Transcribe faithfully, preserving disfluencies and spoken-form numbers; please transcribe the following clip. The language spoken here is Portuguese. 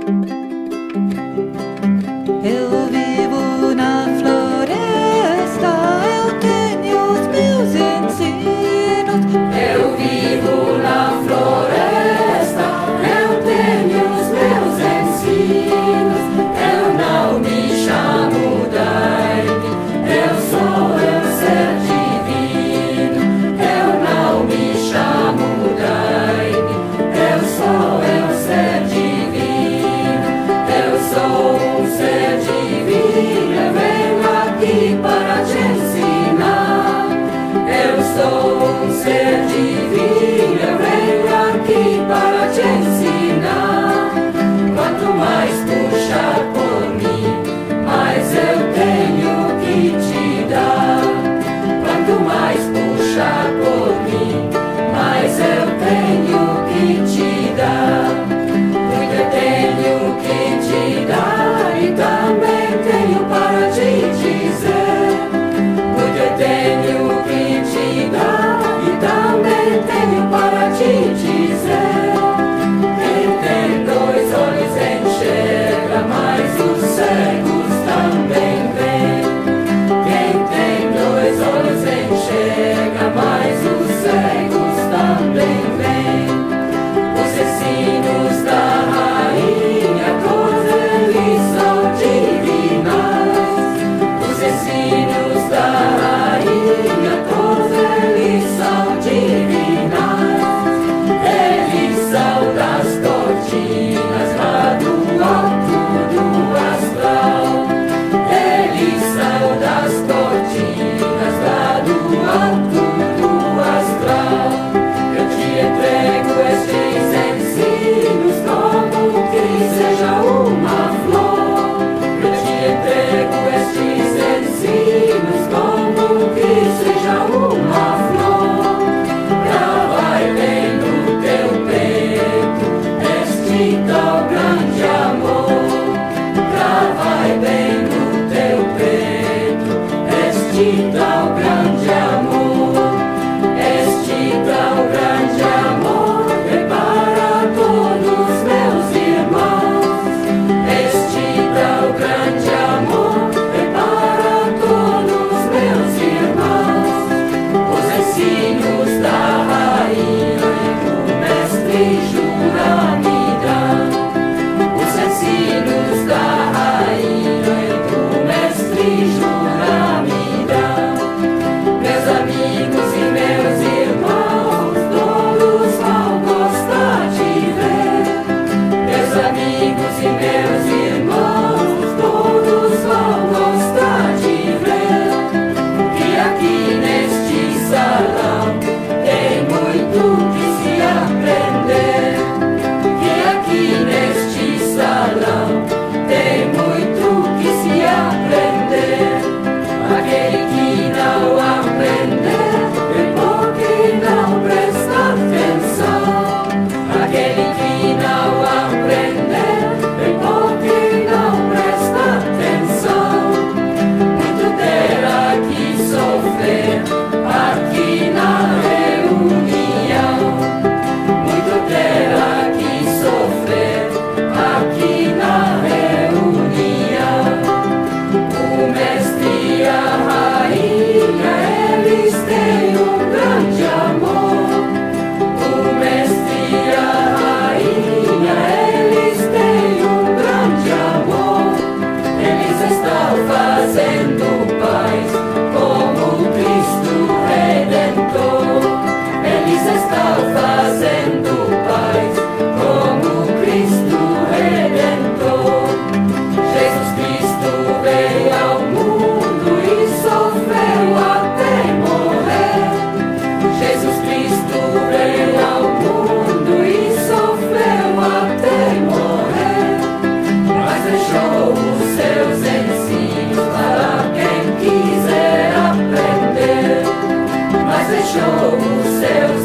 Eu vivo na floresta, eu tenho os meus ensinos. Eu vivo na floresta, eu tenho os meus ensinos. Eu não me chamo Daime, eu sou eu ser divino. Eu não me chamo Daime, eu sou eu ser divino. Eu sou um ser divino, eu venho aqui para te ensinar. Eu sou um ser divino, eu venho aqui para te ensinar. Quanto mais puxar por mim, mais eu tenho que te dar. Quanto mais puxar por mim, mais eu tenho que te dar. Muito eu tenho que te dar e também tenho para te dizer. Muito eu tenho que te dar e também tenho para te dizer. Quem tem dois olhos enxerga, mas os cegos também veem. Quem tem dois olhos enxerga, mas os cegos também veem. Os ensinos da rainha, todos eles são divinas. Os ensinos da rainha, todos eles são divinas. Eles são das cortinas lá do alto do astral. Eles são das cortinas lá do alto do astral. Eu te entrego estes ensinos como que seja uma flor. Eu te entrego estes ensinos como que seja uma flor. Gravai bem no teu peito este tal grande amor. Gravai bem no teu peito este tal grande amor. Este tal grande amor é para todos meus irmãos. Este tal grande amor é para todos meus irmãos. Os ensinos da rainha e do mestre Juramida. Os ensinos da rainha e do mestre Juramida. Meus amigos e meus irmãos, todos vão gostar de ver. Meus amigos e meus irmãos, todos vão gostar de ver. Que aqui neste salão tem muito que se aprender. Que aqui neste salão tem muito que se aprender. Aquele que não aprender é porque não presta atenção. Aquele que não aprender é porque não presta atenção. Muito terá que sofrer aqui na reunião. Muito terá que sofrer aqui na reunião. O mestre e a rainha, eles têm um grande amor. O mestre e a rainha, eles têm um grande amor. Eles estão fazendo paz como Cristo Redentor. Eles estão fazendo paz como Cristo Redentor. Jesus Cristo veio ao mundo e sofreu até morrer. Jesus Cristo veio ao mundo e sofreu até morrer. Mas deixou os seus ensinos para quem quiser aprender. Mas deixou os seus